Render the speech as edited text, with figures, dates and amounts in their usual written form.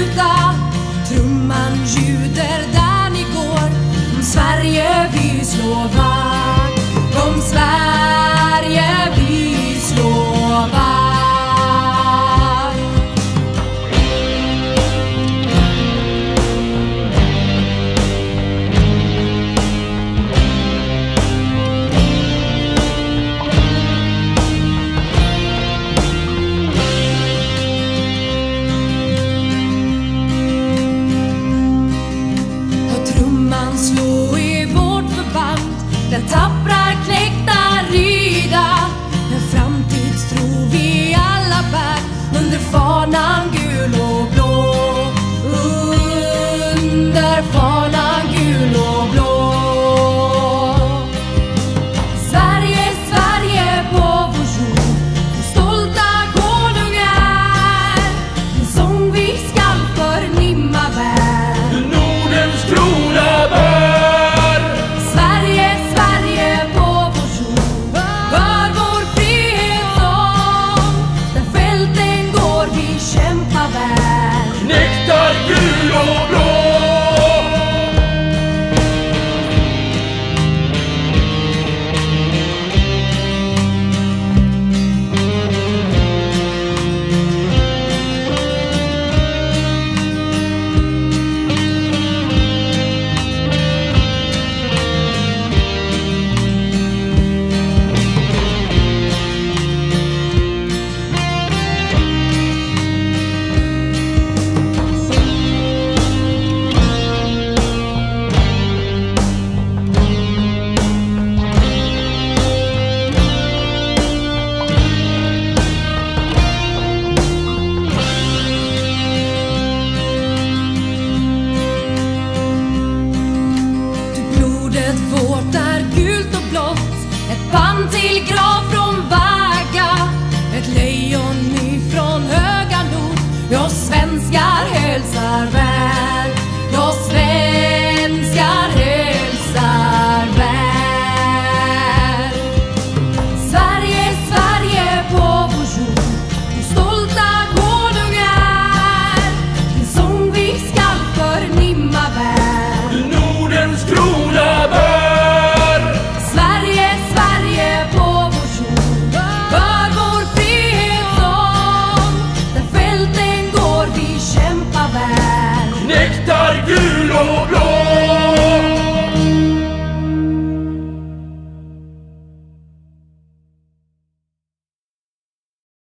sluta. Trumman ljuder där ni går. Om Sverige vi slår vakt. Om Sverige vi slår vakt. Slå i vårt förband, den tappra knäckta rida. En framtidstro vi alla bär under fanan gul och blå. Under fanan gul och blå. Sverige, Sverige på vår jord, stolta konungar. En sång vi skall förnimma bär. Nordens krona bär. Nektar gul och blå. Vårt är gult och blått, ett band till grav från Vaga, ett lejon ifrån höga nord. Jag svenskar hälsar väl, jag svenskar hälsar väl. Sverige, Sverige på vår jord, de stolta konungar. En sång vi skall förnimma väl. Nordens krona bär. Nektar gul och blå.